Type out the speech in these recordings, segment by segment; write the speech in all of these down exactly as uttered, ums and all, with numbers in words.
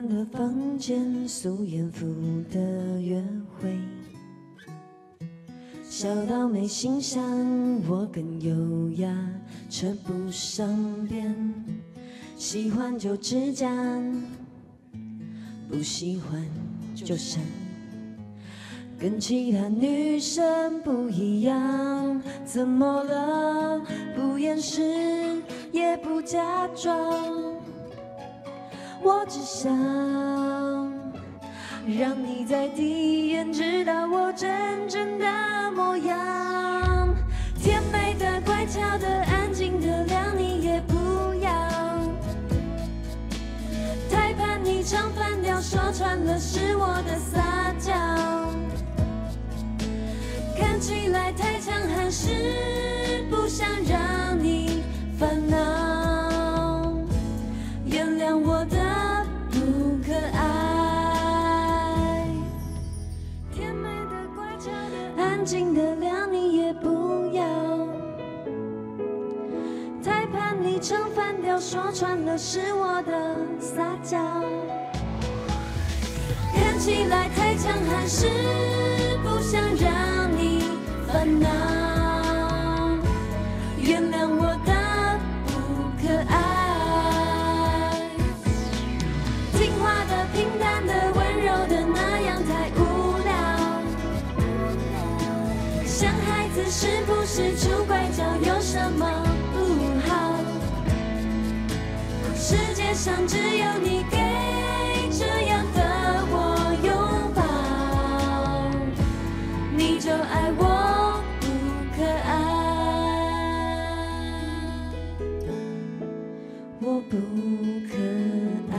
暖的房间，素颜服的约会，小到没欣赏我更优雅，扯不上边。喜欢就直讲，不喜欢就删。跟其他女生不一样，怎么了？不掩饰，也不假装。我只想让你在第一眼知道我真正的模样。甜美的、乖巧的、安静的，谅你也不要。太叛逆、唱反调，说穿了是我的撒娇。看起来太强悍，是不想让你烦恼。原谅我的不可爱，甜美的、乖巧的、安静的，谅你也不要。太叛逆、唱反调，说穿了是我的撒娇。看起来太强悍，是不想让你烦恼。原谅我的不可爱，听话的、平淡的、温柔的，那样太无聊。像孩子是不是出拐角，有什么不好？世界上只有你给这样的我拥抱，你就爱我不可爱，我不可爱。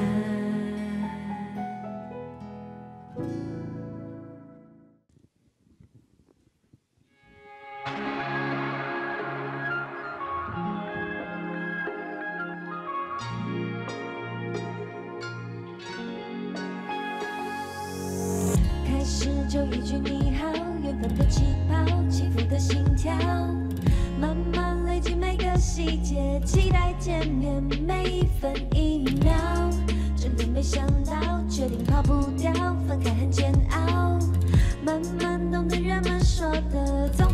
开始就一句你好，缘分的气泡，起伏的心跳，慢慢累积每个细节，期待见面每一分一秒。真的没想到，决定跑不掉，分开很煎熬。慢慢懂得人们说的。